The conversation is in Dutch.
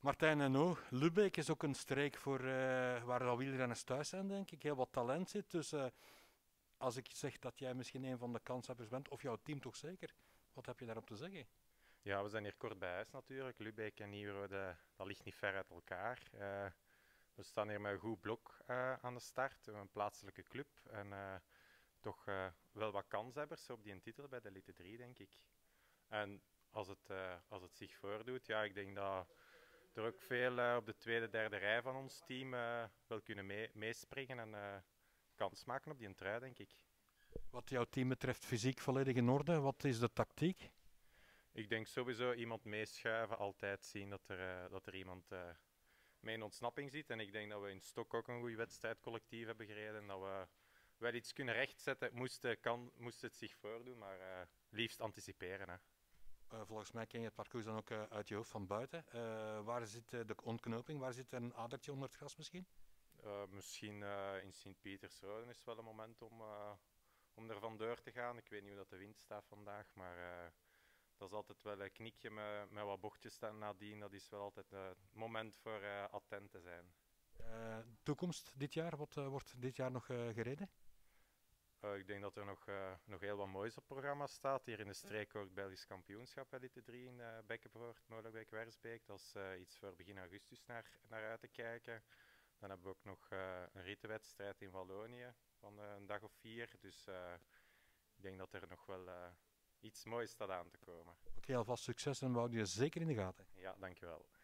Martijn en O, Lubeck is ook een streek voor, waar al wielrenners thuis zijn, denk ik. Heel wat talent zit. Dus als ik zeg dat jij misschien een van de kanshebbers bent, of jouw team toch zeker, wat heb je daarop te zeggen? Ja, we zijn hier kort bij huis natuurlijk. Lubeck en Nieuwerode, dat ligt niet ver uit elkaar. We staan hier met een goed blok aan de start. We hebben een plaatselijke club en toch wel wat kanshebbers op die titel bij de Elite 3, denk ik. En als het zich voordoet, ja, ik denk dat er ook veel op de tweede, derde rij van ons team wel kunnen meespringen en kans maken op die trui, denk ik. Wat jouw team betreft, fysiek volledig in orde. Wat is de tactiek? Ik denk sowieso iemand meeschuiven, altijd zien dat er iemand mee in ontsnapping zit. En ik denk dat we in Stok ook een goede wedstrijd collectief hebben gereden. Dat we wel iets kunnen rechtzetten, moest het zich voordoen, maar liefst anticiperen. Hè. Volgens mij ken je het parcours dan ook uit je hoofd van buiten. Waar zit de ontknoping? Waar zit er een adertje onder het gras misschien? Misschien in Sint-Pietersroden is wel een moment om er vandoor te gaan. Ik weet niet hoe dat de wind staat vandaag, maar dat is altijd wel een knikje met wat bochtjes nadien. Dat is wel altijd het moment voor attent te zijn. Toekomst dit jaar, wat wordt dit jaar nog gereden? Ik denk dat er nog heel wat moois op het programma staat. Hier in de streek ook het Belgisch kampioenschap Elite 3 in Bekkenvoort, Molenbeek-Wersbeek. Dat is iets voor begin augustus naar uit te kijken. Dan hebben we ook nog een rittenwedstrijd in Wallonië van een dag of 4. Dus ik denk dat er nog wel iets moois staat aan te komen. Oké, alvast succes en we houden je zeker in de gaten. Ja, dankjewel.